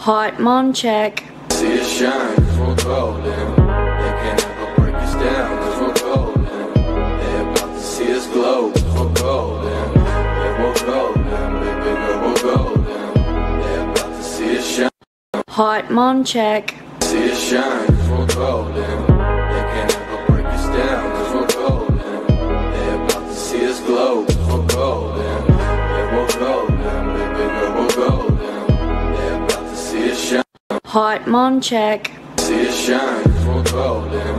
Hot mom check. See it shine, cause we're golden. They can't ever break us down, cause we're golden. They about to see us glow, cause we're golden. Yeah, we're golden, baby girl, we're golden. They about to see us shine. Hot mom check. See it shine, cause we're golden. They can't ever break us down, cause we're golden. They about to see us glow, cause we're golden. Yeah, we're golden, baby girl, we're golden. They about to see us shine. Hot mom check. See it shine, cause we're golden.